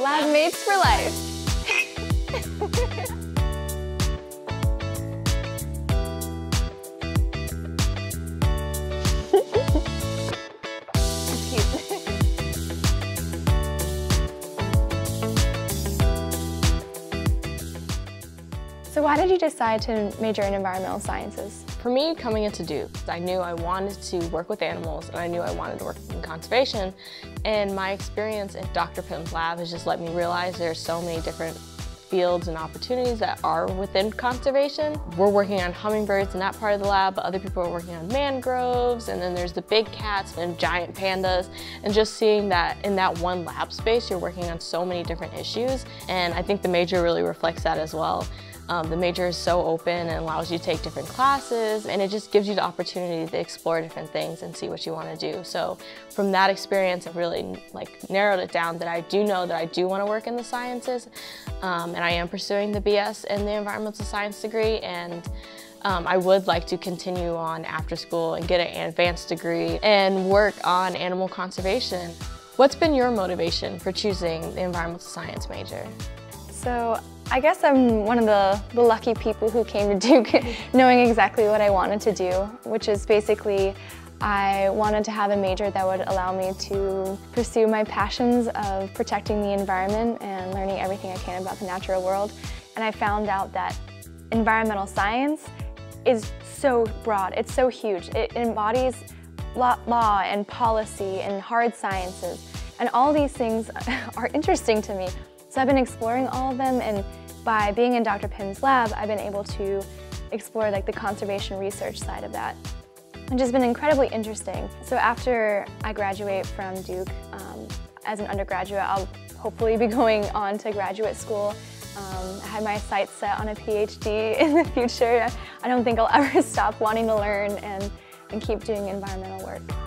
Lab mates for life. So why did you decide to major in environmental sciences? For me, coming into Duke, I knew I wanted to work with animals and I knew I wanted to work in conservation. And my experience in Dr. Pimm's lab has just let me realize there are so many different fields and opportunities that are within conservation. We're working on hummingbirds in that part of the lab, but other people are working on mangroves, and then there's the big cats and giant pandas, and just seeing that in that one lab space, you're working on so many different issues, and I think the major really reflects that as well. The major is so open and allows you to take different classes, and it just gives you the opportunity to explore different things and see what you want to do. So from that experience, I've really narrowed it down that I do know that I do want to work in the sciences, and I am pursuing the BS in the environmental science degree, and I would like to continue on after school and get an advanced degree and work on animal conservation. What's been your motivation for choosing the environmental science major? So I guess I'm one of the lucky people who came to Duke knowing exactly what I wanted to do, which is basically I wanted to have a major that would allow me to pursue my passions of protecting the environment and learning everything I can about the natural world. And I found out that environmental science is so broad, it's so huge. It embodies law and policy and hard sciences, and all these things are interesting to me. So I've been exploring all of them, and by being in Dr. Pimm's lab, I've been able to explore the conservation research side of that, which has been incredibly interesting. So after I graduate from Duke as an undergraduate, I'll hopefully be going on to graduate school. I have my sights set on a PhD in the future. I don't think I'll ever stop wanting to learn and keep doing environmental work.